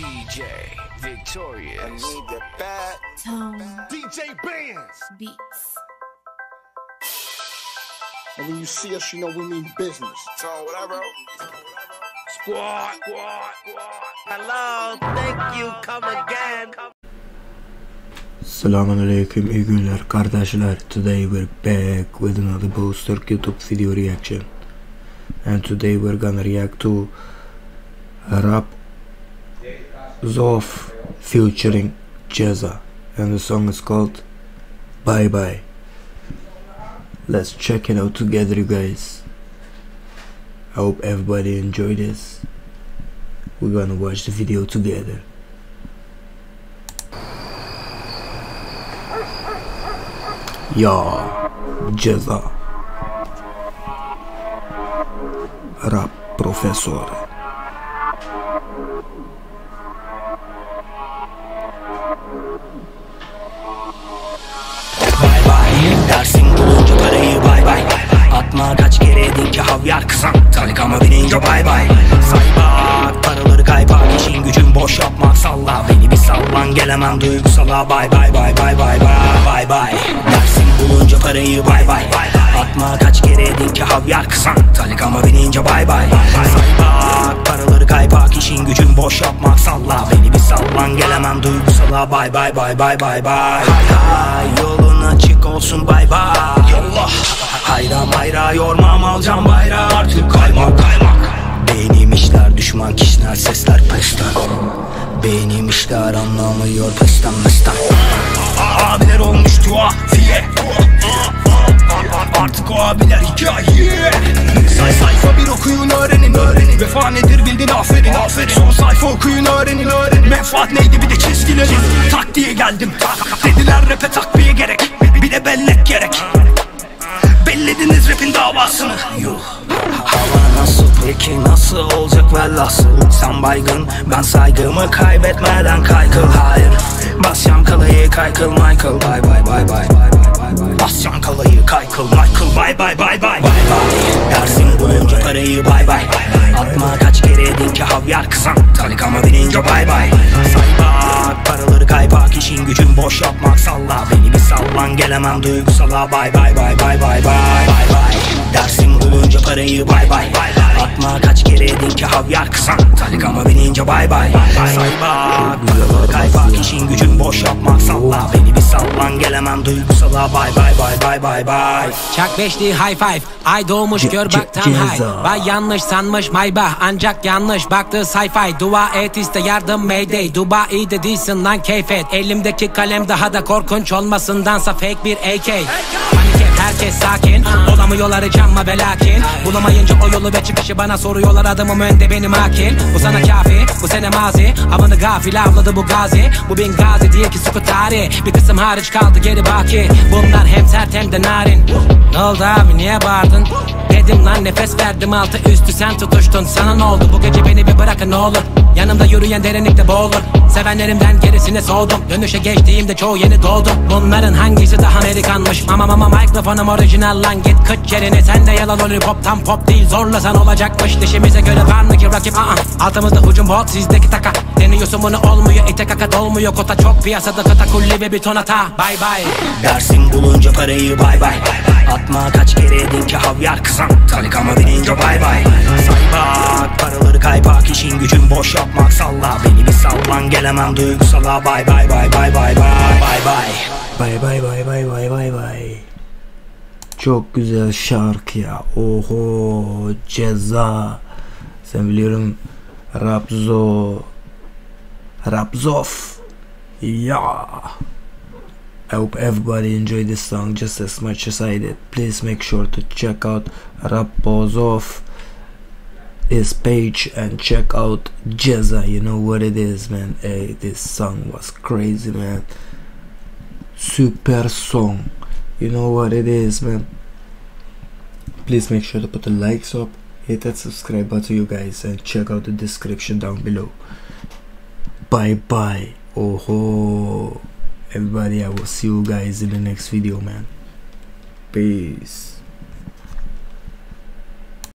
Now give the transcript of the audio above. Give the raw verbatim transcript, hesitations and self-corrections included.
D J Victorious. I need the bad Tone D J Bands. Beats. And when you see us, you know we mean business. Tone, what I wrote? Squad, squad, squad. Hello, thank you, come again. Selamünaleyküm, iyi günler kardeşler. Today we're back with another Booster YouTube video reaction, and today we're gonna react to Rap Zoff featuring Jezza, and the song is called Bye Bye. Let's check it out together, you guys. I hope everybody enjoyed this. We're gonna watch the video together. Ya Jezza, Rap Profesör. Bay bay dersin bulunca parayı bay bay. Atma kaç kere edin ki havyar kızan. Talikama binince bay bay. Say bak paraları kaypak, işin gücün boş yapmak, salla beni bir sallan, gelemem duygusala. Bay bay bay bay bay bay bay bay. Dersin bulunca parayı bay bay. Atma kaç kere edin ki havyar kızan. Talikama binince bay bay. Say bak paraları kaypak, işin gücün boş yapmak, salla beni bir sallan, gelemem duygusala. Bay bay bay bay bay bay. Hay hay yolun açık olsun, bay bay. Yolla hayra mayra yormam, alacağım bayrağı artık, kaymak kaymak. Benim işler düşman kişiler, sesler pesten. Benim işler anlamıyor pesten mesten. Abiler olmuş tuhafiye, artık o abiler hikaye. Say sayfa bir okuyun öğrenin, öğrenin. Vefa nedir bildin aferin, aferin. Son sayfa okuyun öğrenin, öğrenin. Menfaat neydi bir de çizgilerin. Tak diye geldim, dediler rap'e takviye gerek, bir de bellek gerek. Bellediniz rap'in davasını. Yuh. Hava nasıl peki, nasıl olacak velhasıl? Sen baygın, ben saygımı kaybetmeden kaykıl. Hayır, basacağım kalayı kaykıl Michael. Bye bye bye bye. Basacağım kalayı kaykıl Michael. Bye bye bye bye. Dersin boyunca parayı bay bay. Atma kaç kere edin ki havyar kızan. Talikama binince bay bay. Say bak paraları kaypak, işin gücün boş yapmak, salla beni bir sallan, gelemem duygusala. Bay bay bay bay bay bay bay. Dersin bulunca parayı bay bay. Atma kaç kere edin ki havyar kızan. Talikama binince bay bay. Say bak paraları kaypak, işin gücün boş yapmak, salla beni bir sallan, gelemem duygusala. Bay bay bay bay bay bay. Çak beşli high five, ay doğmuş gör bak tam high. Vay yanlış sanmış maybah, ancak yanlış baktı sci-fi. Dua et iste yardım mayday, Dubai de değilsin lan keyfet. Elimdeki kalem daha da korkunç olmasındansa fake bir A K. Panik et herkes sakin, olamıyorlar canma ve lakin. Bulamayınca o yolu ve çıkışı bana soruyorlar, adımım önde benim akil. Bu sana kafi, bu sene mazi, havanı gafil avladı bu gazi. Bu bin gazi değil ki suku tarih, bir kısım hariç kaldı geri baki. Bunlar hem sert hem de narin. Ne oldu abi niye bağırdın? Dedim lan nefes verdim altı üstü sen tutuştun. Sana ne oldu bu gece, beni bir bırakın ne olur. Yanımda yürüyen derinlikte boğulur. Sevenlerimden gerisine soğudum. Dönüşe geçtiğimde çoğu yeni doğdu. Bunların hangisi daha Amerikanmış? Mama mama mikrofonum orijinal lan, git kıç yerine. Sen de yalan lollipop tam pop değil, zorlasan olacakmış. Dişimize göre var mı ki rakip? Aa, altımızda hücum bot, sizdeki taka. Deniyorsun bunu olmuyor, ite kaka dolmuyor. Kota çok piyasada, kata kulli ve bir ton hata. Bye bye. Dersin bulunca parayı bay bay. Atma kaç kere edin ki havyar kızan. Talikama binince bay bay. Say bak paraları kaypak, işin gücün boş yapmak, salla beni bir sallan, gelemem duygusala. Bay bay bay bay bay bay bay bay. Bye bye bye bye bye bye bye. Çok güzel şarkı ya. Oho Jezza. Sen biliyorum Rapzo Rapzoff. Yeah. I hope everybody enjoyed this song just as much as I did. Please make sure to check out Rapzoff his page and check out Jezza. You know what it is, man. Hey, this song was crazy, man. Super song. You know what it is, man. Please make sure to put the likes up, hit that subscribe button, you guys, and check out the description down below. Bye bye. Oh, everybody, I will see you guys in the next video, man. Peace.